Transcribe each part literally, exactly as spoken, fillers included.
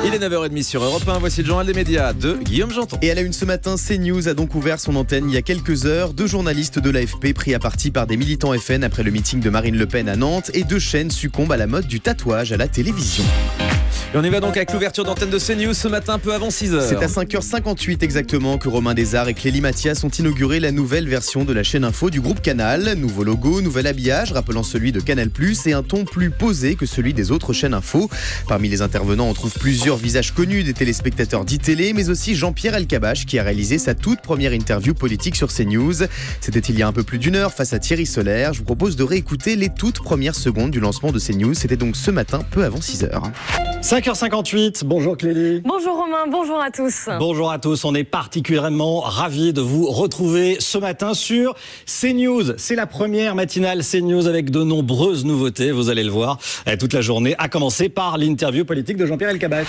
Il est neuf heures trente sur Europe un, voici le journal des médias de Guillaume Janton. Et à la une ce matin, CNews a donc ouvert son antenne il y a quelques heures. Deux journalistes de l'A F P pris à partie par des militants F N après le meeting de Marine Le Pen à Nantes. Et deux chaînes succombent à la mode du tatouage à la télévision. Et on y va donc avec l'ouverture d'antenne de CNews ce matin, peu avant six heures. C'est à cinq heures cinquante-huit exactement que Romain Desarts et Clélie Mathias ont inauguré la nouvelle version de la chaîne info du groupe Canal. Nouveau logo, nouvel habillage rappelant celui de Canal plus, et un ton plus posé que celui des autres chaînes info. Parmi les intervenants, on trouve plusieurs visages connus des téléspectateurs d'e-télé, mais aussi Jean-Pierre Elkabbach qui a réalisé sa toute première interview politique sur CNews. C'était il y a un peu plus d'une heure face à Thierry Solaire. Je vous propose de réécouter les toutes premières secondes du lancement de CNews. C'était donc ce matin, peu avant six heures. cinq heures cinquante-huit, bonjour Clélie. Bonjour Romain, bonjour à tous. Bonjour à tous, on est particulièrement ravis de vous retrouver ce matin sur CNews. C'est la première matinale CNews avec de nombreuses nouveautés, vous allez le voir toute la journée, à commencer par l'interview politique de Jean-Pierre Elkabbach.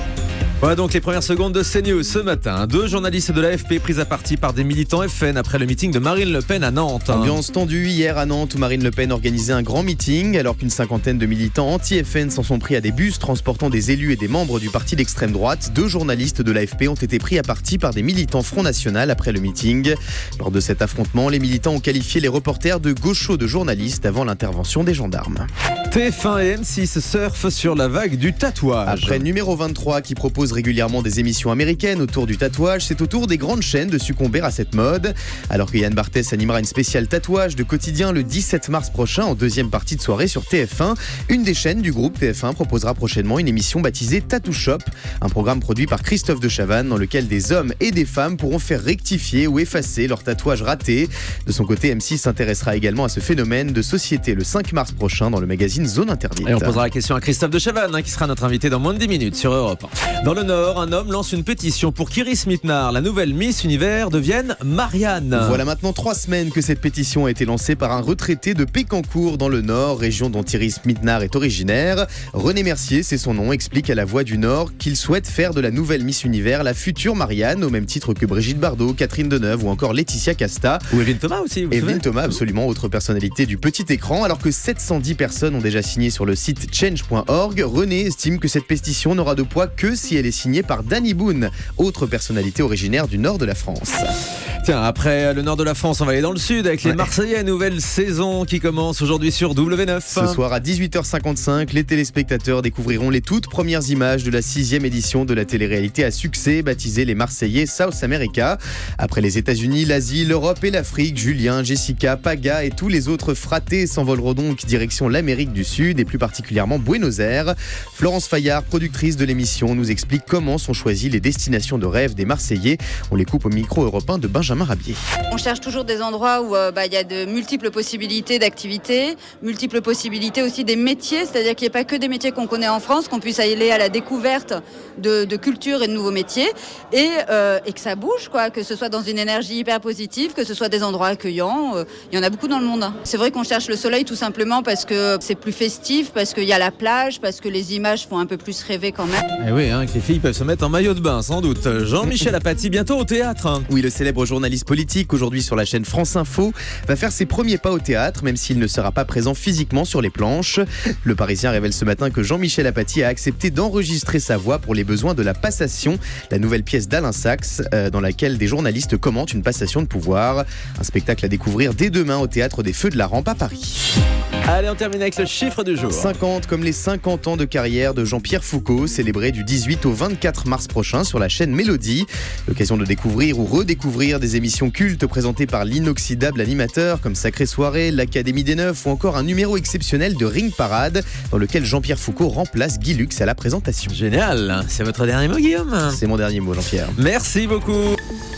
Voilà donc les premières secondes de CNews ce matin. Deux journalistes de l'A F P pris à partie par des militants F N après le meeting de Marine Le Pen à Nantes. Ambiance tendue hier à Nantes où Marine Le Pen organisait un grand meeting alors qu'une cinquantaine de militants anti-F N s'en sont pris à des bus transportant des élus et des membres du parti d'extrême droite. Deux journalistes de l'A F P ont été pris à partie par des militants Front National après le meeting. Lors de cet affrontement, les militants ont qualifié les reporters de gauchos de journalistes avant l'intervention des gendarmes. T F un et M six surfent sur la vague du tatouage. Après numéro vingt-trois qui propose régulièrement des émissions américaines autour du tatouage, c'est au tour des grandes chaînes de succomber à cette mode. Alors que Yann Barthès animera une spéciale tatouage de quotidien le dix-sept mars prochain en deuxième partie de soirée sur T F un, une des chaînes du groupe T F un proposera prochainement une émission baptisée Tattoo Shop, un programme produit par Christophe de Chavannes dans lequel des hommes et des femmes pourront faire rectifier ou effacer leur tatouage raté. De son côté, M six s'intéressera également à ce phénomène de société le cinq mars prochain dans le magazine Zone Interdite. Et on posera la question à Christophe de Chavannes hein, qui sera notre invité dans moins de dix minutes sur Europe. Dans le Nord, un homme lance une pétition pour qu'Iris Mittenard, la nouvelle Miss Univers, devienne Marianne. Voilà maintenant trois semaines que cette pétition a été lancée par un retraité de Pécancourt dans le Nord, région dont Iris Mittenard est originaire. René Mercier, c'est son nom, explique à La Voix du Nord qu'il souhaite faire de la nouvelle Miss Univers la future Marianne, au même titre que Brigitte Bardot, Catherine Deneuve ou encore Laetitia Casta. Ou Evelyne Thomas aussi. Vous Evelyne Thomas, absolument, autre personnalité du petit écran. Alors que sept cent dix personnes ont déjà signé sur le site change point org, René estime que cette pétition n'aura de poids que si elle est signée par Danny Boone, autre personnalité originaire du nord de la France. Tiens, après le nord de la France, on va aller dans le sud avec les ouais. Marseillais, nouvelle saison qui commence aujourd'hui sur W neuf. Ce soir à dix-huit heures cinquante-cinq, les téléspectateurs découvriront les toutes premières images de la sixième édition de la télé-réalité à succès baptisée Les Marseillais South America. Après les États-Unis, l'Asie, l'Europe et l'Afrique, Julien, Jessica, Paga et tous les autres fratés s'envoleront donc direction l'Amérique du Sud et plus particulièrement Buenos Aires. Florence Fayard, productrice de l'émission, nous explique comment sont choisies les destinations de rêve des Marseillais. On les coupe au micro européen de Benjamin Rabier. On cherche toujours des endroits où euh, bah, y a de multiples possibilités d'activités, multiples possibilités aussi des métiers, c'est-à-dire qu'il n'y ait pas que des métiers qu'on connaît en France, qu'on puisse aller à la découverte de, de culture et de nouveaux métiers et, euh, et que ça bouge, quoi, que ce soit dans une énergie hyper positive, que ce soit des endroits accueillants. Euh, il y en a beaucoup dans le monde. C'est vrai qu'on cherche le soleil tout simplement parce que c'est plus festif, parce qu'il y a la plage, parce que les images font un peu plus rêver quand même. Et oui, hein, que les filles peuvent se mettre en maillot de bain, sans doute. Jean-Michel Apathy, bientôt au théâtre. Hein. Oui, le célèbre journaliste politique, aujourd'hui sur la chaîne France Info, va faire ses premiers pas au théâtre, même s'il ne sera pas présent physiquement sur les planches. Le Parisien révèle ce matin que Jean-Michel Apathy a accepté d'enregistrer sa voix pour les besoins de La Passation, la nouvelle pièce d'Alain Sachs, euh, dans laquelle des journalistes commentent une passation de pouvoir. Un spectacle à découvrir dès demain au Théâtre des Feux de la Rampe à Paris. Allez, on termine avec le chiffre du jour. cinquante, comme les cinquante ans de carrière de Jean-Pierre Foucault, célébrés du dix-huit au vingt-quatre mars prochain sur la chaîne Mélodie. L'occasion de découvrir ou redécouvrir des émissions cultes présentées par l'inoxydable animateur comme Sacrée Soirée, l'Académie des Neufs ou encore un numéro exceptionnel de Ring Parade dans lequel Jean-Pierre Foucault remplace Guy Lux à la présentation. Génial, c'est votre dernier mot Guillaume? C'est mon dernier mot Jean-Pierre. Merci beaucoup.